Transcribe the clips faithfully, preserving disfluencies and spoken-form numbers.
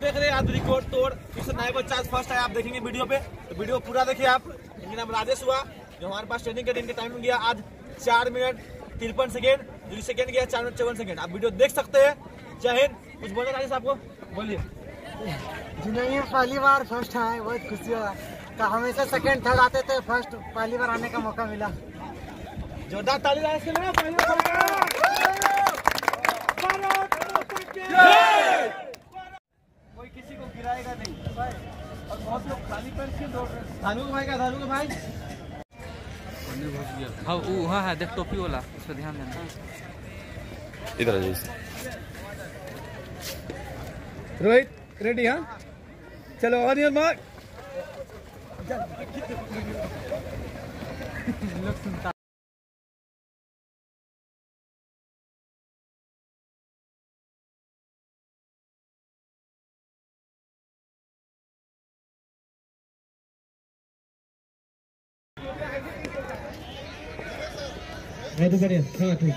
देख रहे हैं आप रिकॉर्ड तोड़ इससे नए बच्चा फर्स्ट है, आप देखेंगे वीडियो पे, तो वीडियो पूरा देखिए आप। इनका नाम राजेश हुआ, जो हमारे पास ट्रेनिंग के दिन के टाइम गया आज चार मिनट तिरपन सेकेंड, दूसरी सेकेंड गया चार मिनट चौवन सेकेंड। आप वीडियो देख सकते हैं। जय हिंद। कुछ बोलना राजेश आपको, बोलिए। जिंदगी में पहली बार फर्स्ट आए, बहुत खुशी हुआ। तो हमेशा सेकेंड थर्ड आते थे, फर्स्ट पहली बार आने का मौका मिला। जोरदार ताली राजेश के लिए। कोई किसी को गिराएगा नहीं और बहुत लोग खाली पैर क्यों दौड़ रहे हैं। धानु भाई का धानु भाई हाँ वो वहाँ है, देख टोपी वाला, उस पर ध्यान देना। इधर आ जाइए। रोहित रेडी? हाँ चलो, ऑन योर मार्क। बहुत बढ़िया। हाँ ठीक।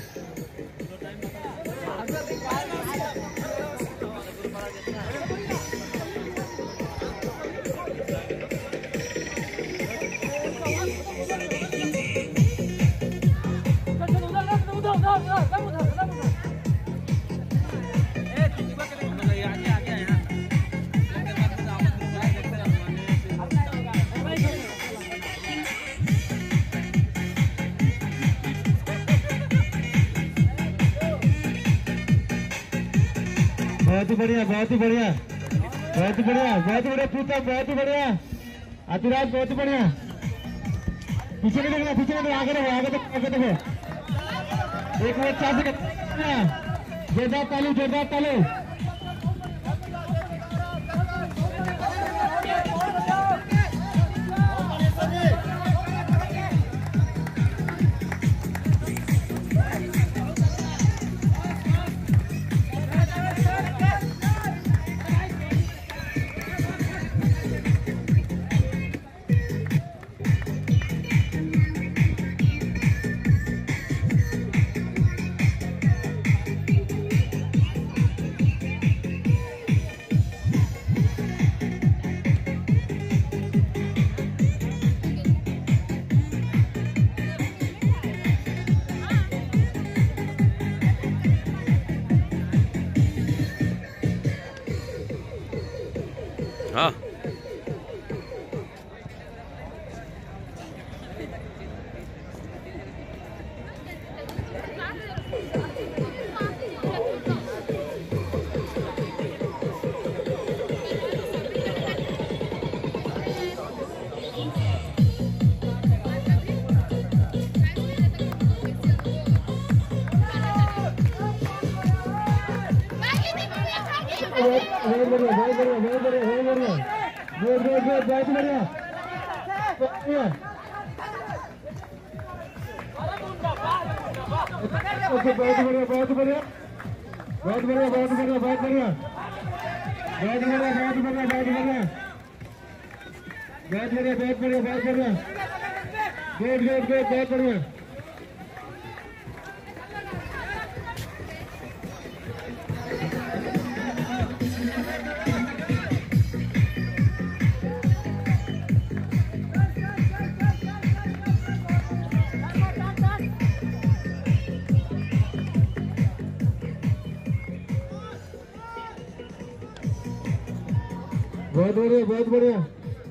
बहुत ही बढ़िया, बहुत ही बढ़िया, बहुत ही बढ़िया, बहुत ही बढ़िया पूछा, बहुत ही बढ़िया अतिराज, बहुत ही बढ़िया। पीछे नहीं देखना, पीछे नहीं देखना, आगे देखो, आगे देखो, आगे देखो। एक मिनट चार सेकंड। जोरदार ताली, जोरदार ताली। हाँ बहुत बढ़िया, बहुत बढ़िया, बहुत बढ़िया, बहुत बढ़िया, बहुत बढ़िया, बहुत बढ़िया। ओके, बहुत बढ़िया, बहुत बढ़िया, बहुत बढ़िया, बहुत बढ़िया, बहुत बढ़िया, बहुत बढ़िया, बहुत बढ़िया, बहुत बढ़िया, बहुत बढ़िया, बहुत बढ़िया, बहुत बढ़िया, गुड गुड गुड, बहुत बढ़िया। बहुत बढ़िया, बहुत बढ़िया।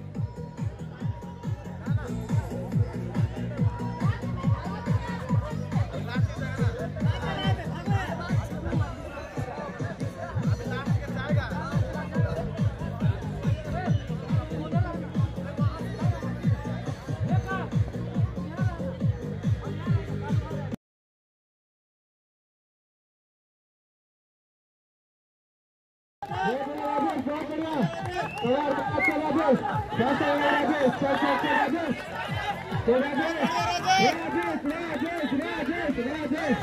बहुत बढ़िया, राजेश, राजेश, राजेश, राजेश, राजेश, राजेश, राजेश।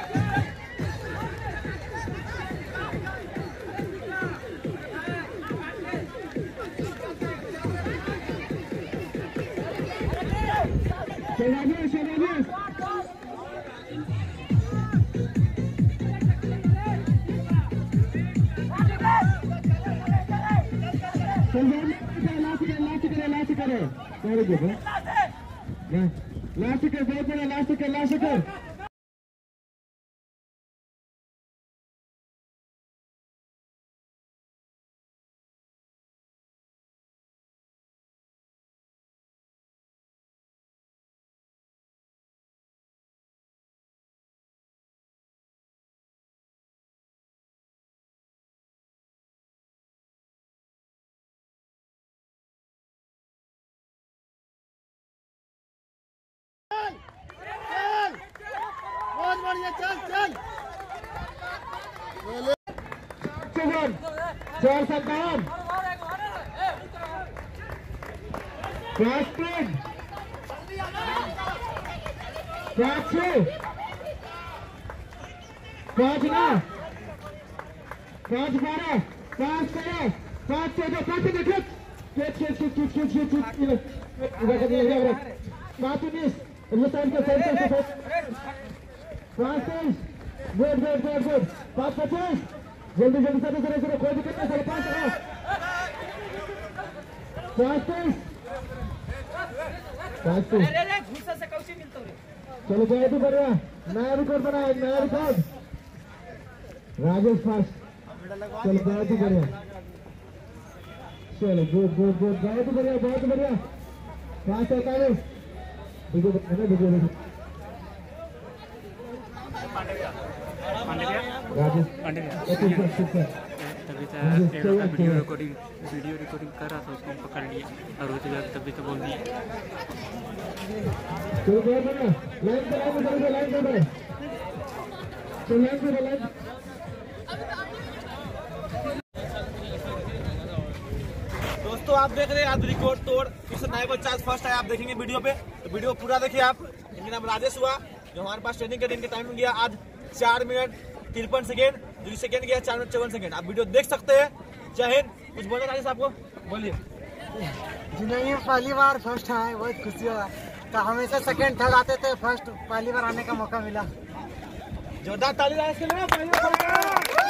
राजेश, राजेश। लास्ट कर लास्ट कर लास्ट कर वेरी गुड लास्ट कर बहुत बड़ा लास्ट कर लास्ट कर चल चल चौवन चार सत्तावन पाँच तीन पाँच छः पाँच नौ पाँच बारह पाँच तेरह पाँच चौदह पाँच देखो खेत खेत खेत खेत खेत खेत खेत पाँच उन्नीस साइड का साइड का पाँच तेईस गुड गुड गुड गुड पाँच पचास जल्दी जल्दी सभी करो करो कोई दिक्कत नहीं साढ़े पाँच आओ पाँच तेईस पाँच तेईस चलो गए भी बढ़िया नया रिकॉर्ड बना नया रिकॉर्ड राजेश फास्ट चलो गए भी बढ़िया चलो गुड गुड गुड गए भी बढ़िया बहुत बढ़िया पाँच सैंतालीस वीडियो देखो वीडियो देखो राजेश तभी तो वीडियो रिकॉर्डिंग वीडियो रिकॉर्डिंग कर रहा था उसको पकड़ लिया और वो तभी तो बोल दिया चलो बहुत बढ़िया लाइन पे लाइन पे लाइन पे लाइन चलो लाइन पे लाइन दोस्तों आप देख रहे हैं आज रिकॉर्ड तोड़ फिर नए को चार्ज फर्स्ट है आप देखेंगे वीडियो पे तो वीडियो पूरा देखिए आप। इनका नाम राजेश हुआ जो हमारे पास ट्रेनिंग के दिन के टाइम में गया आज चार मिनट तिरपन सेकेंड दूसरी सेकेंड गया चार मिनट चौवन सेकेंड आप वीडियो देख सकते हैं। जय हिंद कुछ बोलना राजेश आपको बोलिए। जिंदगी में पहली बार फर्स्ट आए बहुत खुशी हुआ तो हमेशा सेकंड थर्ड आते थे फर्स्ट पहली बार आने का मौका मिला। जोरदार ताली राजेश के लिए।